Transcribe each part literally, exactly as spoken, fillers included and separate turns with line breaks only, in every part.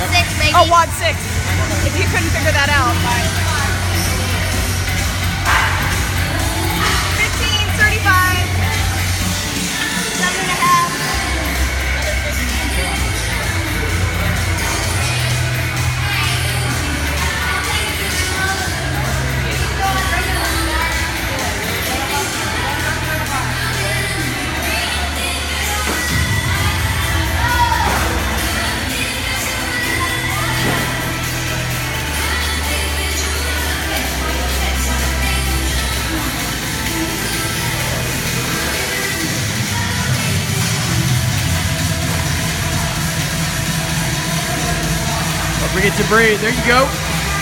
six, maybe.
Oh, WOD six. If you couldn't figure that out. fifteen, thirty-five. Seven and a half.
Don't forget to breathe. There you go.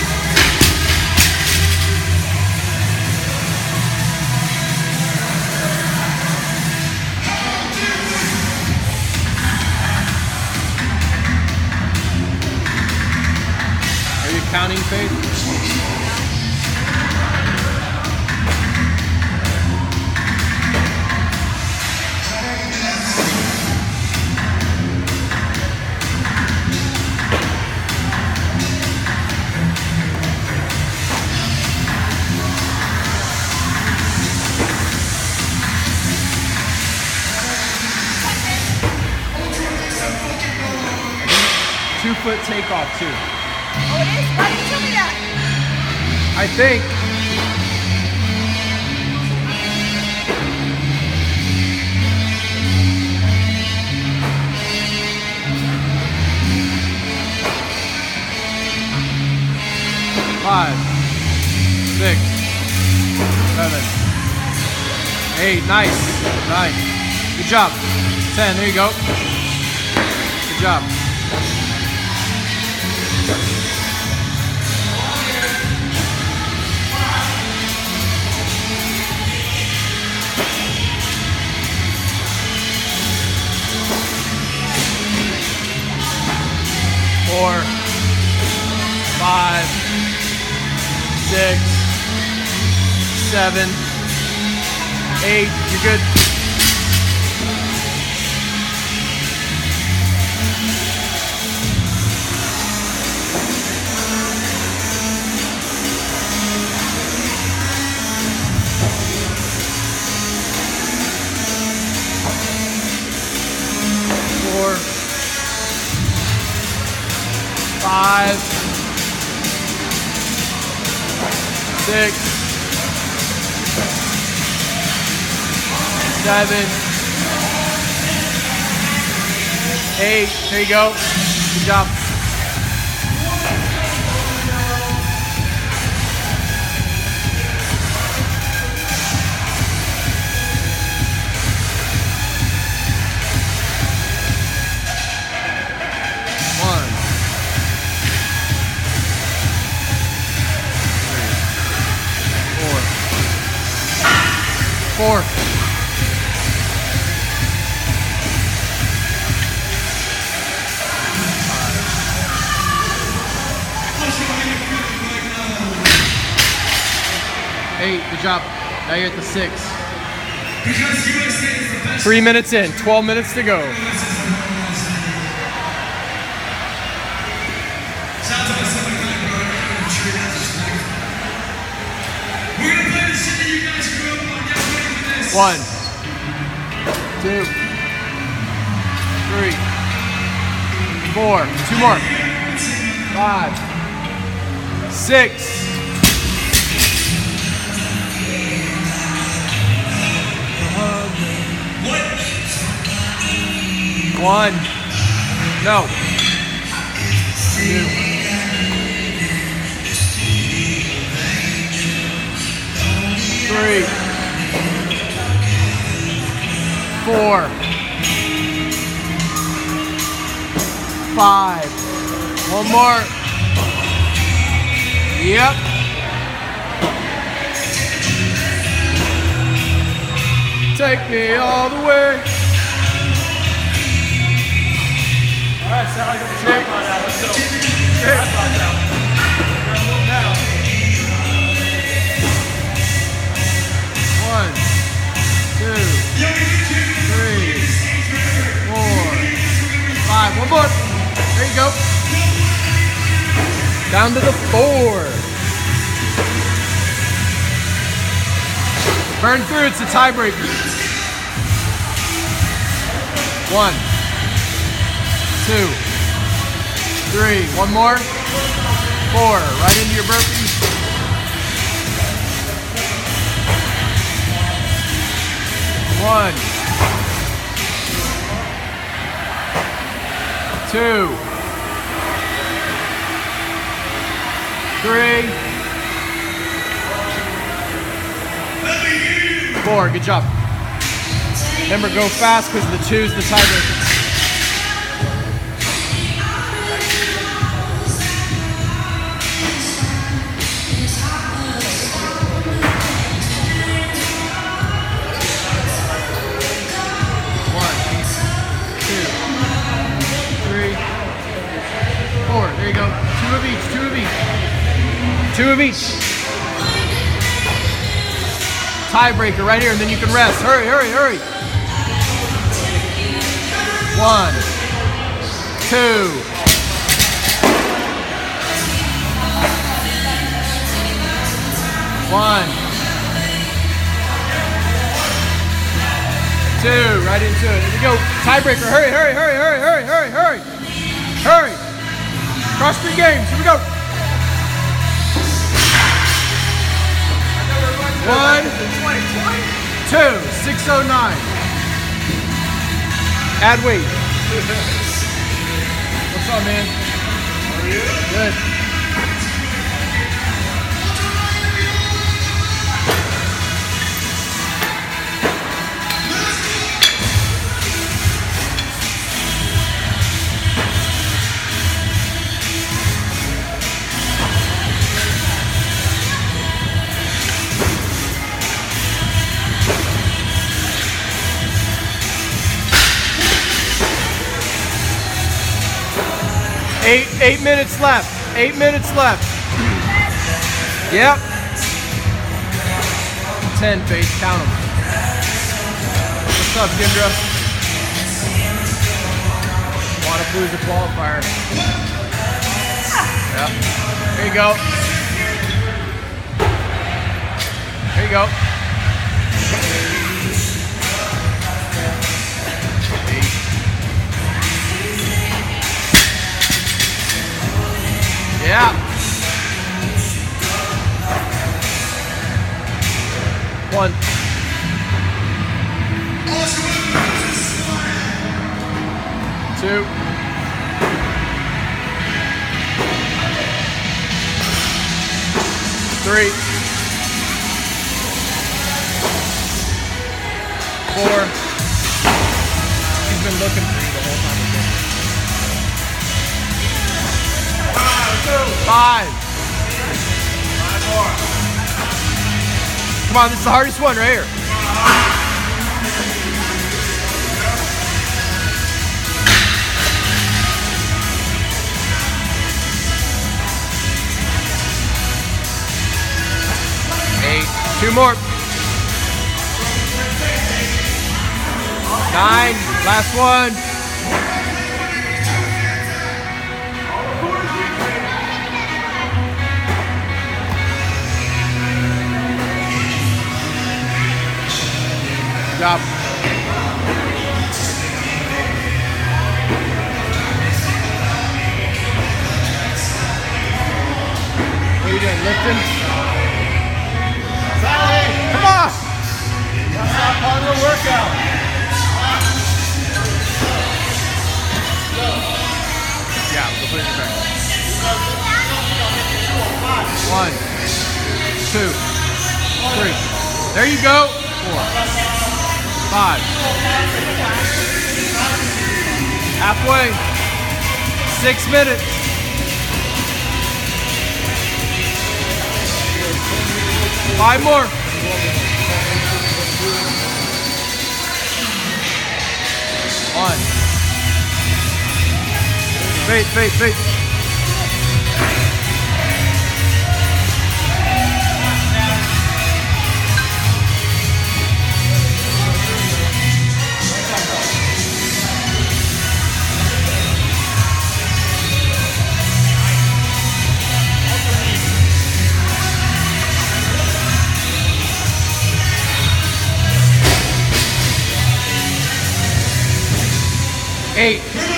Are you counting, Faith? Two foot takeoff too.
Oh, it is? Why didn't you tell me that?
I think. Five, six, seven, eight. Nice, nine. Good job. Ten. There you go. Good job. Four, five, six, seven, eight. You're good. Four, five, six, seven, eight. There you go. Good job. One. Four. Eight. Good job. Now you're at the six. Three minutes in. Twelve minutes to go. One, two, three, four, two more, five, six, one, no, two, three, four, five, one more, yep, take me all the way. All right, sound like a trick. Let's go. One, two, three, four, five. One more. There you go. Down to the four. Burn through, it's a tiebreaker. One, two, three, one more, four, right into your burpee. One, two, three, four. Good job. Remember, go fast because the two's the tiebreaker. One, two, three, four. There you go. Two of each. Two of each. Two of each. Tiebreaker right here, and then you can rest. Hurry, hurry, hurry. One, two, one, two, right into it. Here we go. Tiebreaker. Hurry, hurry, hurry, hurry, hurry, hurry, hurry. Hurry. Cross three games. Here we go. One, two, six oh nine. Add weight. What's up, man? How are you? Good. Eight, eight minutes left. Eight minutes left. Yep. Ten, Faith. Count them. What's up, Kendra? Wannapalooza qualifier. Yep. Here you go. Here you go. Yeah. One. Two. Three. Four. He's been looking for you the whole time. Five. Five more. Come on, this is the hardest one right here. Eight. Two more. Nine. Last one. Job. What are you doing, lifting? Come on! That's not part of the workout. Yeah, go put it in your back. One, two, three. There you go. Four. Five. Halfway. Six minutes. Five more. One. Faith, faith, faith. Eight.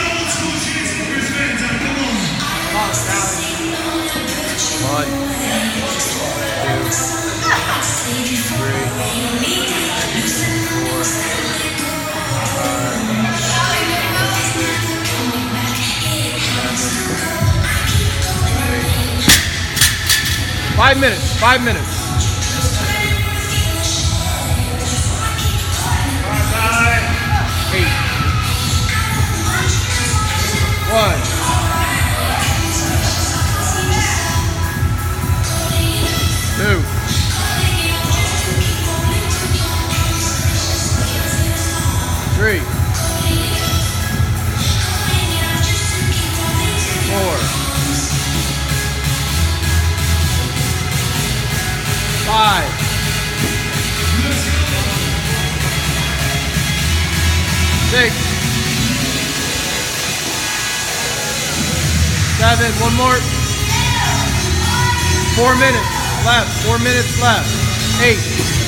One, two, three, four, five, five minutes, five minutes. Eight. One. Two. Three. Four. Five. Six. Seven. One more. Four minutes left. Four minutes left. Eight.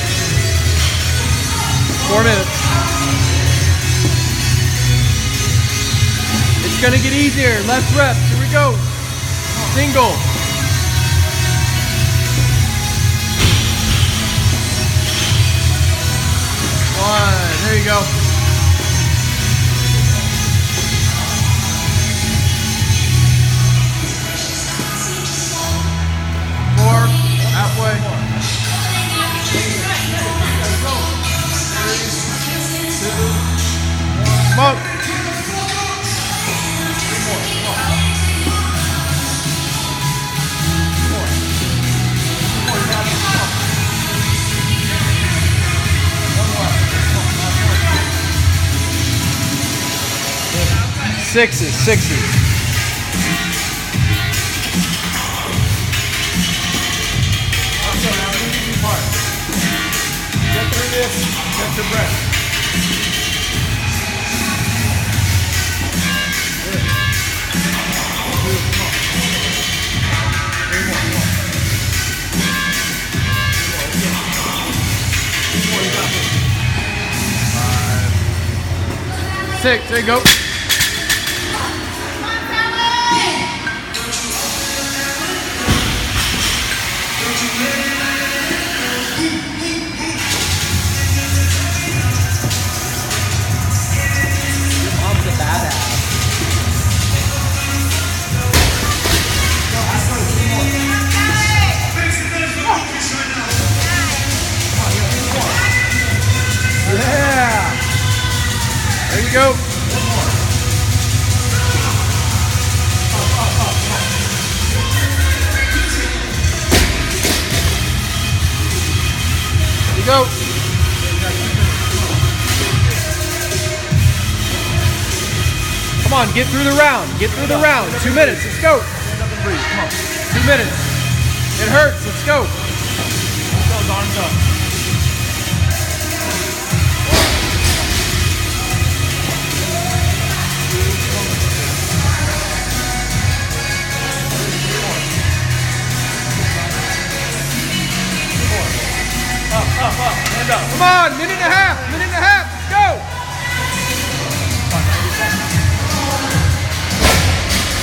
Four minutes. It's gonna get easier. Less reps. Here we go. Single. One. There you go. Four. Halfway. Come on. Sixes, sixes.
Get through this, catch your breath.
Six, there you go.
Mom's a badass.
Yeah. There you go. There you go. Come on, get through the round. Get through the round. Two minutes. Let's go.
Come on.
Two minutes. It hurts. Let's go.
Arms up.